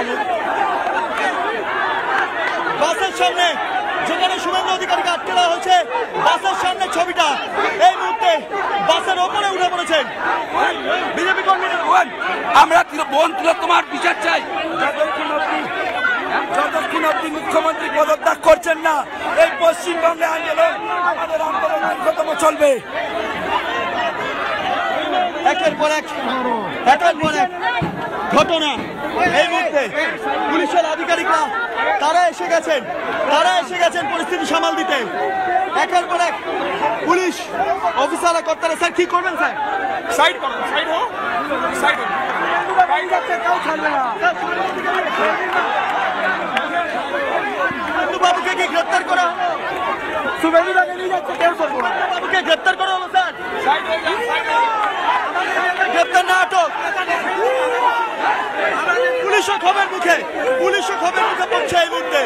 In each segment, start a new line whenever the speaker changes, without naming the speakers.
বাসের সামনে যেখানে শুভেন্দু অধিকারীকে আটকে দেওয়া হয়েছে, বাসের সামনে ছবিটা এই মুহূর্তে বাসের ওপরে উঠে পড়েছেন বিজেপি কর্মীরা।
আমরা বোন তোমার বিচার চাই। যতক্ষণ আপনি মুখ্যমন্ত্রী পদত্যাগ করছেন না, এই পশ্চিমবঙ্গে আন্দোলন আমাদের আন্দোলন দীর্ঘতম চলবে।
একের পর এক ঘটনা এই মুহূর্তে পুলিশের আধিকারিকরা তারা এসে গেছেন পরিস্থিতি সামাল দিতে। একের পর এক পুলিশ অফিসাররা কর্তারা, স্যার কি করবেন স্যার?
সাইড করুন, সাইড হোক, সাইড হোক। বাইরে যাচ্ছে, কেউ ছাড়বে না।
বাবুকে কি গ্রেপ্তার করা হলো?
শুভেন্দুদাকে নিয়ে যাচ্ছে, কেউ ছাড়বে না।
বাবুকে গ্রেপ্তার করা হলো স্যার?
সাইড হয়ে যান, সাইড হয়ে যান।
গ্রেপ্তার না আটক। পুলিশও খবর মুখে পড়ছে এই মুহূর্তে।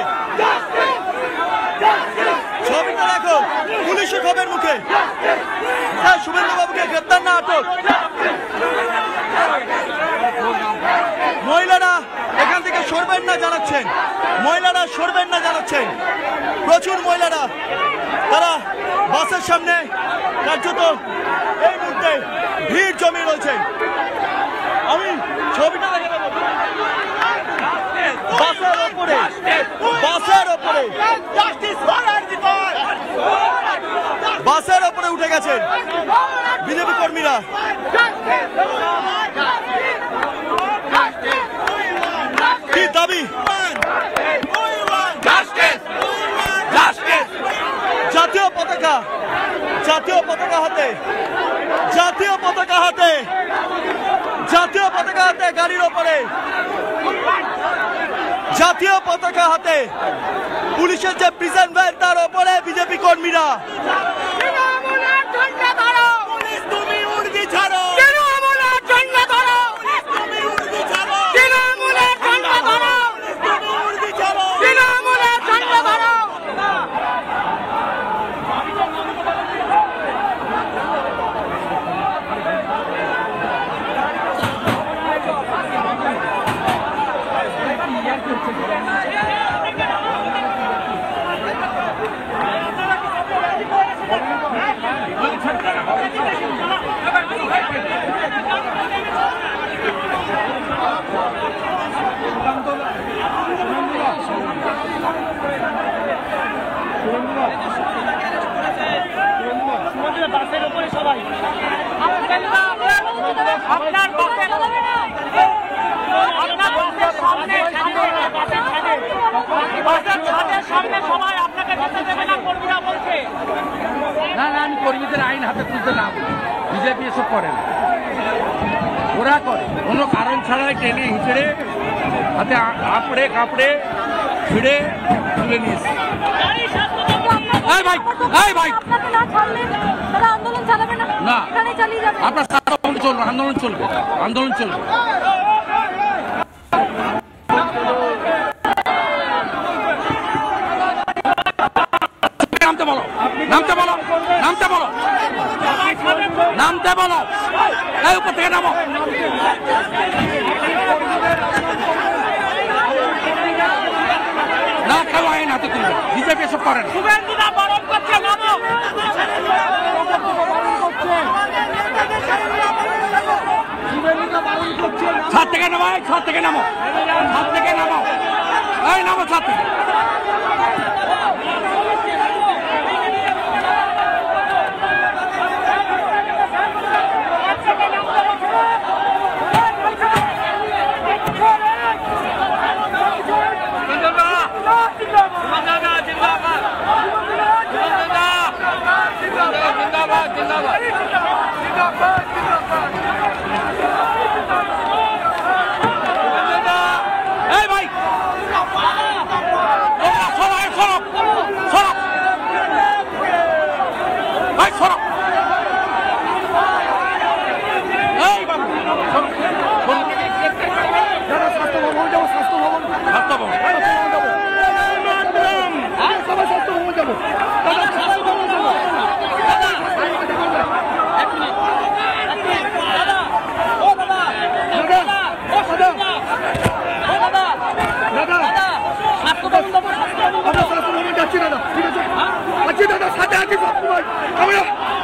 ছবিটা দেখো, পুলিশও খবর মুখে। স্যার শুভেন্দু বাবুকে গ্রেপ্তার না আটক। মহিলারা এখান থেকে সরবেন না জানাচ্ছেন, প্রচুর মহিলারা তারা বাসের সামনে কার্যত এই মুহূর্তে ভিড় জমিয়ে রয়েছে। আমি ছবিটা দেখে দেবো। বাসের ওপরে উঠে গেছেন বিজেপি কর্মীরা। কি দাবি? জাতীয় পতাকা হাতে গাড়ির ওপরে, জাতীয় পতাকা হাতে পুলিশের যে প্রিজন ভ্যান তার ওপরে বিজেপি কর্মীরা।
বাসের উপরে সবাই আপনার সামনে সবাই আপনাকে যেতে দেবে না, কর্মীরা বলছে।
না আমি কর্মীদের আইন হাতে তুলতে না, বিজেপি এসব করে না, ওরা করে কোনো কারণ ছাড়াই টেনে হিঁচড়ে হাতে কাপড়ে ছিঁড়ে তুলে নিয়েছে। না আপনার আন্দোলন চলবে। নামতে বলো এই উপর থেকে নামো। না কেউ আইন হাতে তুলবে, বিজেপি এসব করে না। ছাদ থেকে নামো, ছাদ থেকে নামো, এই নামো ছাদ থেকে।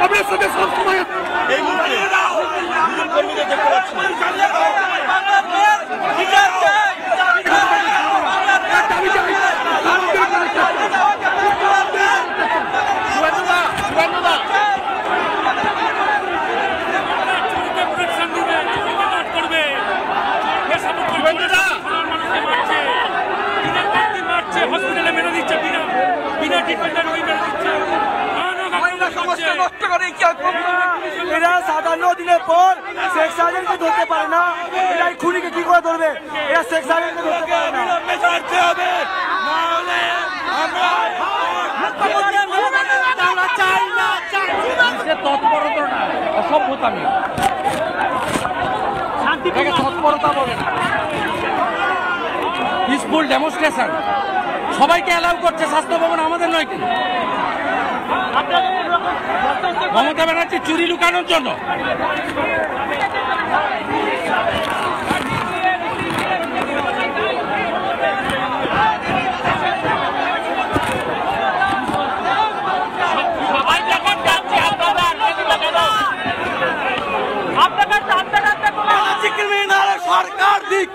আপনার সাথে সবসময়
এই মুহূর্তে দুজন কর্মীদের দেখতে পাচ্ছি।
হসপিটালে মেরে দিচ্ছে বিনা ট্রিটমেন্টের ওই মেরে দিচ্ছে
এরা 57 দিনের পর শেখ সাহেবকে ধরতে পারে না, এরা খুনিকে কি করে ধরবে? এরা শেখ সাহেবকে ধরতে পারে না।
তৎপরতা না, অসভ্যতামি, তৎপরতা বলে না। পিসফুল ডেমনস্ট্রেশন সবাইকে অ্যালাউ করছে স্বাস্থ্য ভবন, আমাদের নয় কেন? মমতা ব্যানার্জি চুরি লুকানোর জন্য।
সরকার দিক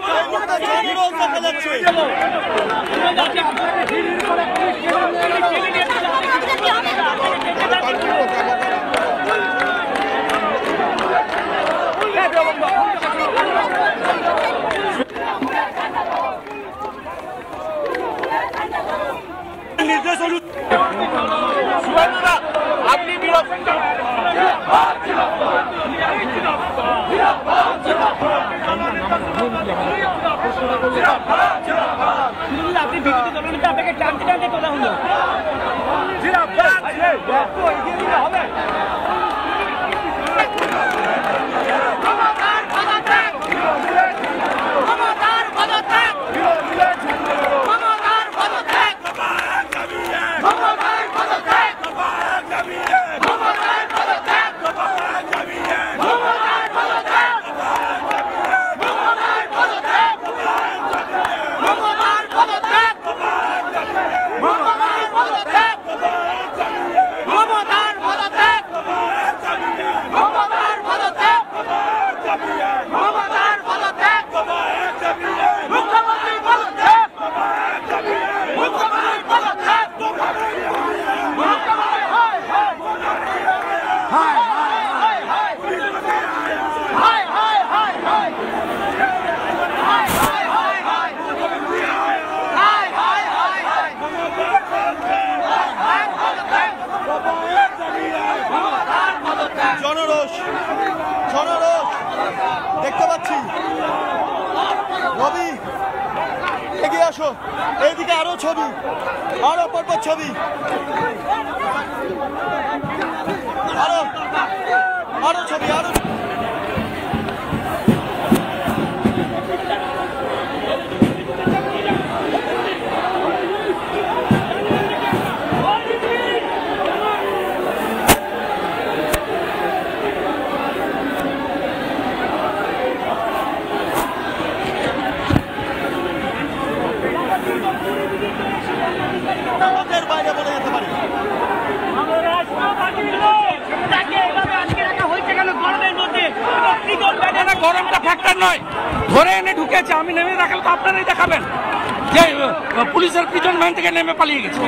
নির্দেশ
আপনি
আপনি বিরোধী দলনেতা, আপনাকে টানতে টানতে তোলা হলো। হবে
দেখতে পাচ্ছি। রবি এগিয়ে আসো, এইদিকে আরো ছবি, আরো পরপর ছবি, আরো আরো ছবি, আরো বাইরে বলে যেতে পারি।
গরমটা ফ্যাক্টর নয়, ধরে এনে ঢুকেছে, আমি নেমে দেখালে তো আপনারাই দেখাবেন যে পুলিশের পিছন ভ্যান থেকে নেমে পালিয়ে গেছে,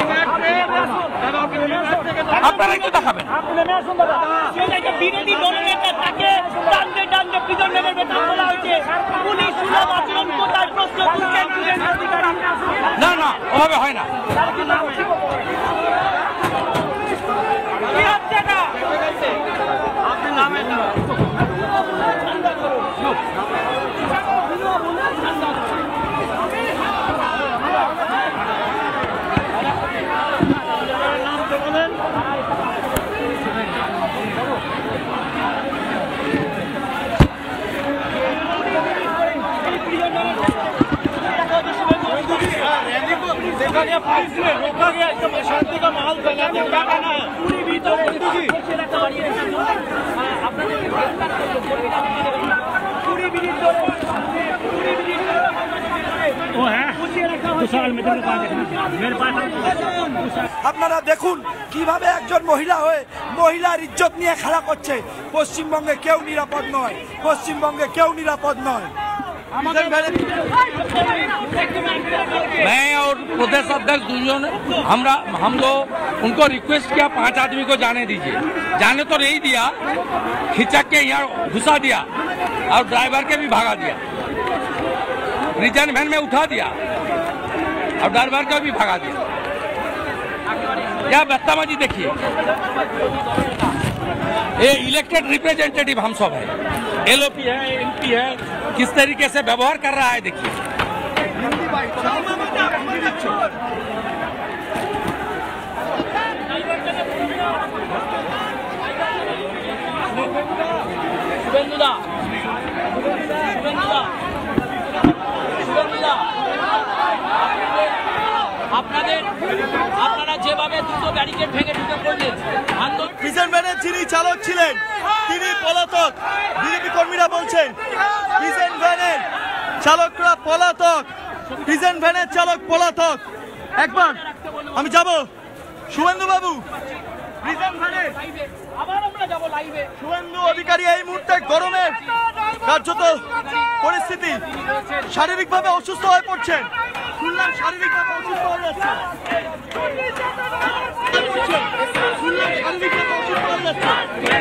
আপনারাই তো দেখাবেন।
বিরোধী দলনেতা তাকে টানতে টানতে পিছন নেমে বেতন তোলা হয়েছে। পুলিশ সুলভ আচরণ কোথায় প্রশ্ন তুলছেন?
না না, ওভাবে হয় না।
কি হচ্ছে না? আপনার নামে না रोका गया, एकदम अशांति का माहौल फैला दिया, क्या कहना है? पूरी भी तो पूरी भी वो है
আপনারা দেখুন কিভাবে একজন মহিলা হয়ে মহিলার ইজ্জত নিয়ে খেলা করছে। পশ্চিমবঙ্গে কেউ নিরাপদ নয়, পশ্চিমবঙ্গে কেউ নিরাপদ নয়।
मैं और प्रदेश अध्यक्ष दुर्योन हम लोग उनको रिक्वेस्ट किया 5 आदमी को जाने दीजिए। जाने तो नहीं दिया, खिंचक के यहाँ घुसा दिया और ड्राइवर के भी भागा दिया। रिजर्व वैन में उठा दिया और ड्राइवर का भी भागा दिया। क्या बदतमीजी देखिए। ये इलेक्टेड रिप्रेजेंटेटिव हम सब है, एलओपी है, एमपी है, किस तरीके से व्यवहार कर रहा है देखिए।
আপনারা যেভাবে দুটো ব্যারিকেড ভেঙে ঢুকে পড়লেন,
প্রিজন ভ্যানের যিনি চালক ছিলেন তিনি পলাতক। বিজেপি কর্মীরা বলছেন প্রিজন ভ্যানের চালকরা পলাতক, প্রিজন ভ্যানের চালক পলাতক। একবার আমি যাব শুভেন্দু বাবু, প্রিজন ভ্যানে
আবার আমরা যাব লাইভে।
শুভেন্দু অধিকারী এই মুহূর্তে গরমের কার্যত পরিস্থিতি, শারীরিকভাবে অসুস্থ হয়ে পড়ছেন। শুনলাম শারীরিকভাবে অসুস্থ হয়ে যাচ্ছে, শুনলাম শারীরিকভাবে অসুস্থ হয়ে যাচ্ছে।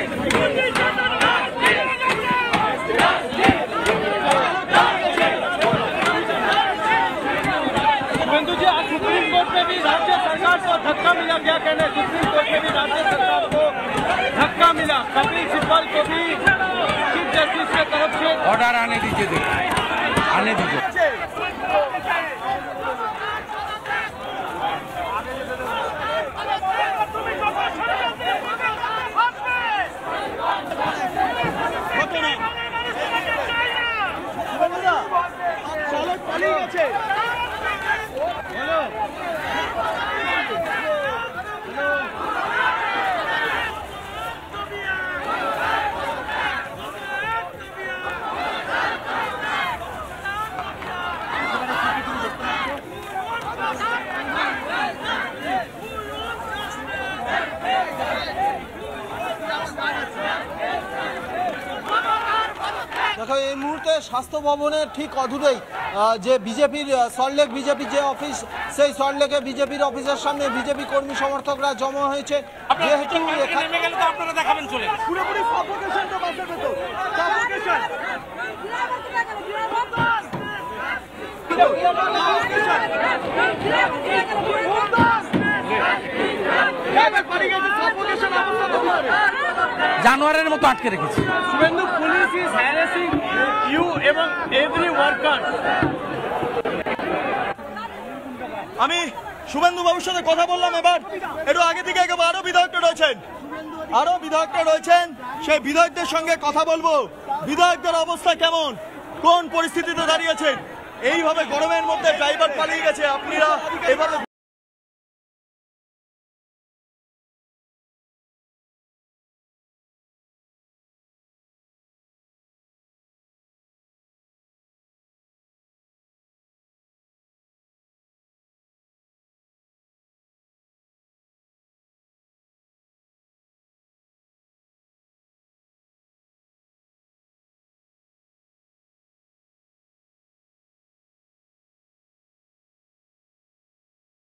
शुभेंदु जी, आज सुप्रीम कोर्ट में भी राज्य सरकार को धक्का मिला, क्या कहना है? सुप्रीम कोर्ट में भी राज्य सरकार को धक्का मिला, कपिल सिब्बल को भी चीफ जस्टिस की तरफ से
ऑर्डर आने दीजिए, देखिए आने दीजिए।
চালক পালিয়ে গেছে।
দেখো এই মুহূর্তে স্বাস্থ্য ভবনের ঠিক অদূরেই যে বিজেপির সল্টলেক বিজেপি যে অফিস, সেই সল্টলেকে বিজেপির অফিসের সামনে বিজেপি কর্মী সমর্থকরা জমা হয়েছে। যেহেতু
আপনারা দেখাবেন চলে
পুরোপুরি সাফোকেশন তো বাসের ভেতর, সাফোকেশন।
জানোয়ারের মতো আটকে রেখেছে।
Suvendu, police is harassing you এবং এভরি ওয়ার্কার।
আমি শুভেন্দু বাবুর সাথে কথা বললাম। এবার একটু আগে থেকে আরো বিধায়করা রয়েছেন, সেই বিধায়কদের সঙ্গে কথা বলবো। বিধায়কদের অবস্থা কেমন, কোন পরিস্থিতিতে দাঁড়িয়েছেন? এইভাবে গরমের মধ্যে ড্রাইভার পালিয়ে গেছে, আপনারা এভাবে